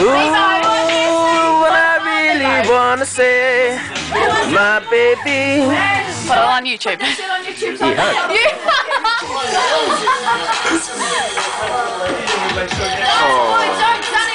what I really wanna say, my baby. Put it on YouTube. Oh.